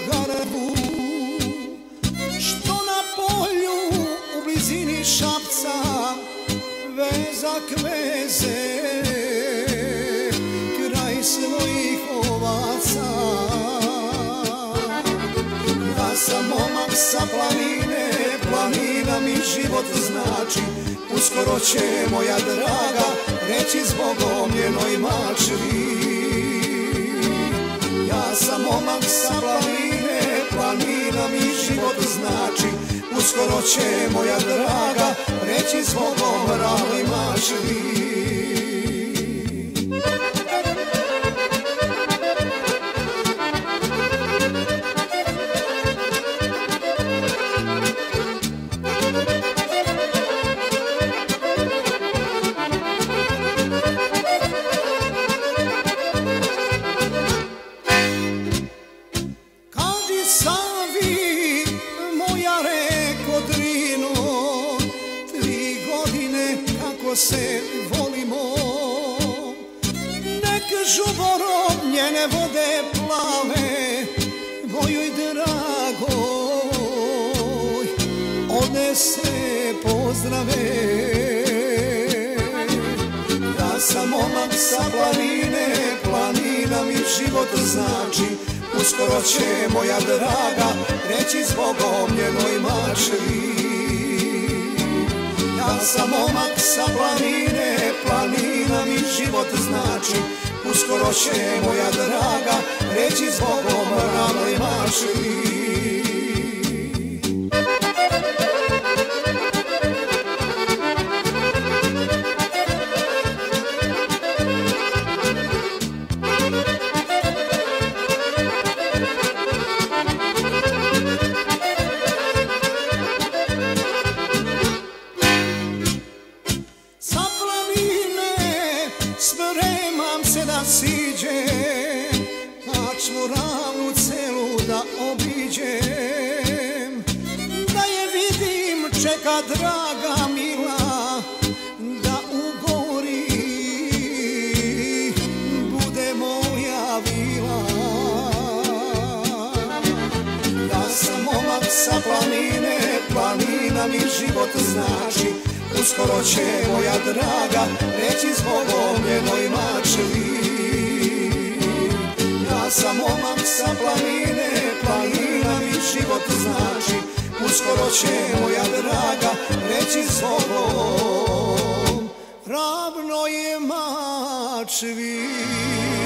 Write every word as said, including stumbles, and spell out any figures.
garbu, što na polju u blizini Šapca vezak veze kraj svojih ovaca. Ja sam momak sa planine, planina mi život znači, uskoro će moja draga reći zbogom njenoj mačvi. Ja sam momak sa planine, planina mi život znači, uskoro će moja draga reći zbogom ravnoj mačvi. Savi, moja reko Drino, tri godine kako se volimo, nek žuboro njene vode plave, mojoj dragoj odnese pozdrave. Ja sam momak sa planine, planina mi život znači, uskoro će moja draga reći zbogom njenoj mačvi. Ja sam momak sa planine, planina mi život znači, uskoro će moja draga reći zbogom ravnoj mačvi. Spremam se da siđem, Tačnu ravnu celu da obiđem, da je vidim čeka draga mila, da u gori bude moja vila. Ja sam momak sa planine, planina mi život znači, uskoro će moja draga reći zbogom njenoj mačvi. Ja sam momak sa planine, planina mi život znači, uskoro će moja draga reći zbogom ravnoj mačvi.